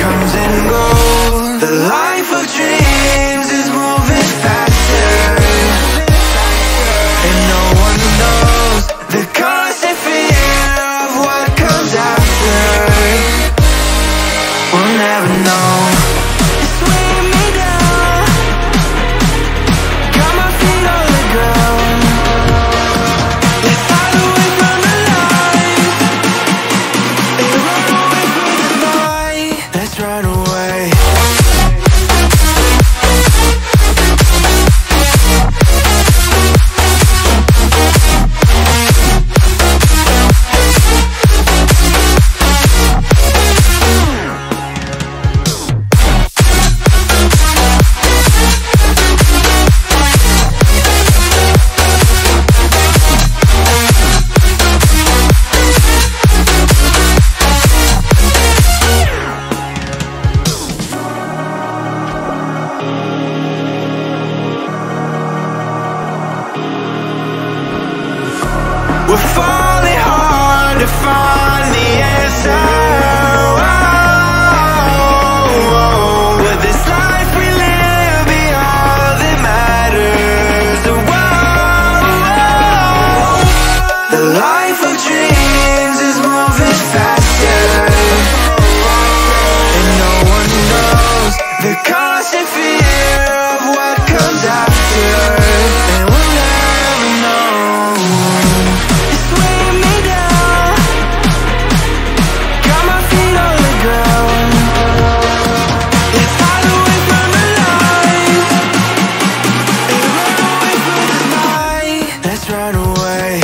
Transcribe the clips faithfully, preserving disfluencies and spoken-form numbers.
comes and goes. The life of dreams is moving faster, and no one knows the constant fear of what comes after. We'll never know. It's weighing me down, got my feet on the ground. Let's hide away from the light, and run away from the night. Let's run away. We're falling hard to find the answer. Oh, will this life we live be all that matters? Oh, the life of dreams is moving faster, and no one knows the constant fear of what comes after. And we'll never know. Run away.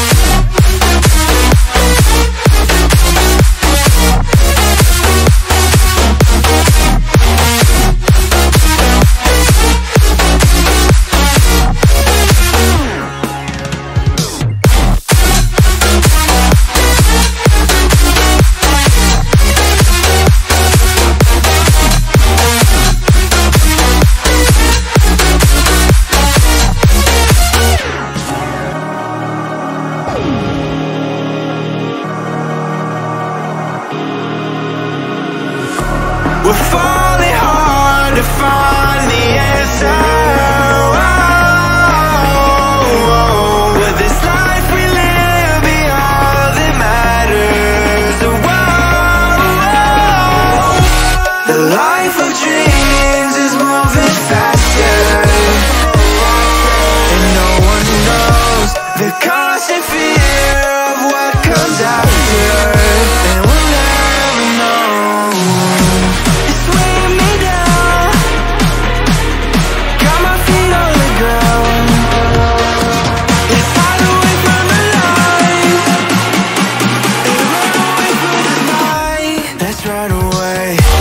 We're falling hard to find the answer. Oh, will this life we live be all that matters? Oh, the life of dreams is moving faster, and no one knows the constant fear of what comes after. And we'll never know. Let's run away.